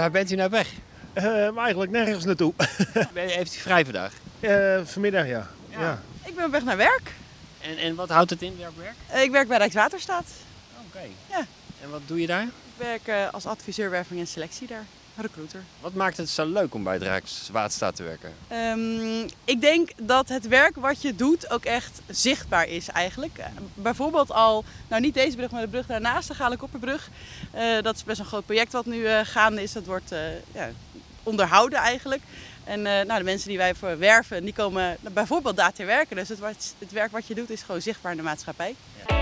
Waar bent u nou weg? Maar eigenlijk nergens naartoe. Heeft u vrij vandaag? Vanmiddag ja. Ja. Ik ben op weg naar werk. En wat houdt het in, werk? Ik werk bij Rijkswaterstaat. Oké. Ja. En wat doe je daar? Ik werk als adviseur werving en selectie daar. Recruiter. Wat maakt het zo leuk om bij het Rijkswaterstaat te werken? Ik denk dat het werk wat je doet ook echt zichtbaar is eigenlijk. Bijvoorbeeld al, nou niet deze brug, maar de brug daarnaast, de Galenkopperbrug. Dat is best een groot project wat nu gaande is. Dat wordt onderhouden eigenlijk. En de mensen die wij voor werven, die komen bijvoorbeeld daar te werken. Dus het werk wat je doet is gewoon zichtbaar in de maatschappij. Ja.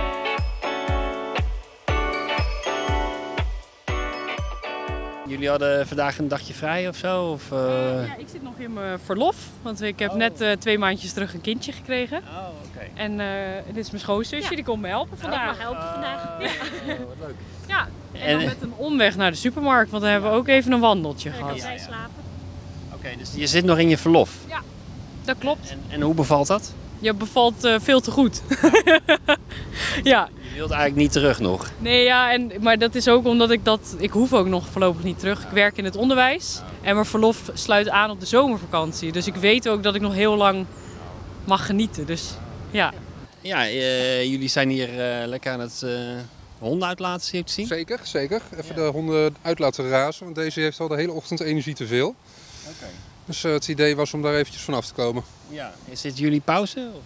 Jullie hadden vandaag een dagje vrij of zo? Of, Ja, ik zit nog in mijn verlof, want ik heb net 2 maandjes terug een kindje gekregen. Oh, oké. En dit is mijn schoonzusje, die komt me helpen vandaag. mag helpen vandaag. Wat leuk. Ja, en dan met een omweg naar de supermarkt, want dan hebben we ook even een wandeltje Ik gehad. kan vrij slapen. Oké, dus je zit nog in je verlof. Dat klopt. En hoe bevalt dat? Je bevalt veel te goed. Ja. Je wilt eigenlijk niet terug nog. Nee, ja, maar dat is ook omdat ik hoef ook nog voorlopig niet terug. Ik werk in het onderwijs en mijn verlof sluit aan op de zomervakantie. Dus ik weet ook dat ik nog heel lang mag genieten. Dus ja. Ja, jullie zijn hier lekker aan het honden uitlaten, zie je het zien? Zeker, zeker. Even de honden uit laten razen, want deze heeft al de hele ochtend energie te veel. Oké. Dus het idee was om daar eventjes vanaf te komen. Ja. Is dit jullie pauze? Of?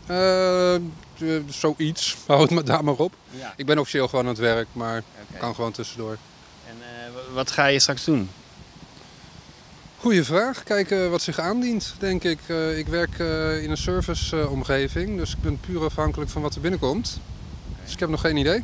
Zoiets, hou het maar daar maar op. Ja. Ik ben officieel gewoon aan het werk, maar Oké. kan gewoon tussendoor. En wat ga je straks doen? Goeie vraag. Kijken wat zich aandient, denk ik. Ik werk in een serviceomgeving, dus ik ben puur afhankelijk van wat er binnenkomt. Dus ik heb nog geen idee.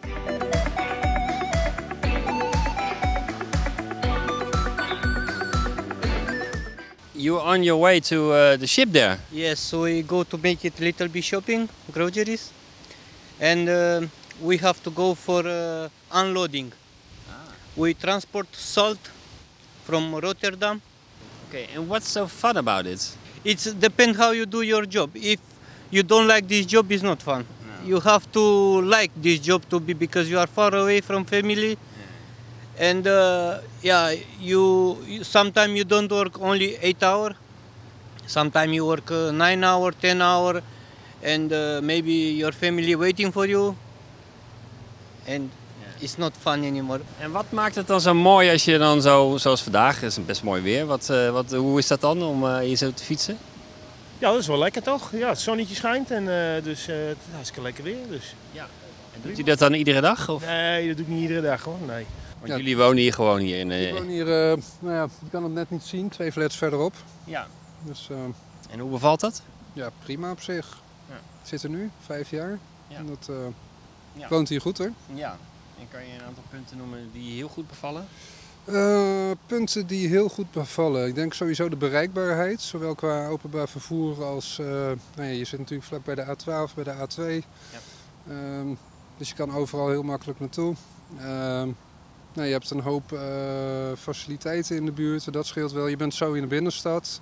You're on your way to the ship there. Yes, so we go to make it little bit shopping, groceries, and we have to go for unloading. We transport salt from Rotterdam. Okay, and what's so fun about it? It depends how you do your job. If you don't like this job, it's not fun. You have to like this job to be because you are far away from family. And you sometimes you don't work only 8 hours. Sometimes you work 9 hours, 10 hours, and maybe your family waiting for you. And it's not fun anymore. En wat maakt het dan zo mooi als je dan zo, zoals vandaag, is best mooi weer. Hoe is dat dan om hier zo te fietsen? Ja, dat is wel lekker toch? Ja, het zonnetje schijnt en dus het is hartstikke lekker weer. Dus. Ja. En doet u dat dan iedere dag? Of? Nee, dat doe ik niet iedere dag hoor. Nee. Want jullie wonen hier gewoon hier in. Ik woon hier, je kan het net niet zien, 2 flats verderop. Ja. Dus En hoe bevalt dat? ja, prima op zich. Ja. Ik zit er nu, 5 jaar. Ja. En dat Ja. woont hier goed, hè? Ja. En kan je een aantal punten noemen die je heel goed bevallen? Punten die heel goed bevallen. Ik denk sowieso de bereikbaarheid, zowel qua openbaar vervoer als... je zit natuurlijk vlak bij de A12, bij de A2. Ja. Dus je kan overal heel makkelijk naartoe. Je hebt een hoop faciliteiten in de buurt, dat scheelt wel. Je bent zo in de binnenstad.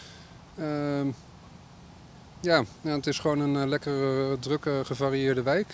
Het is gewoon een lekker drukke, gevarieerde wijk.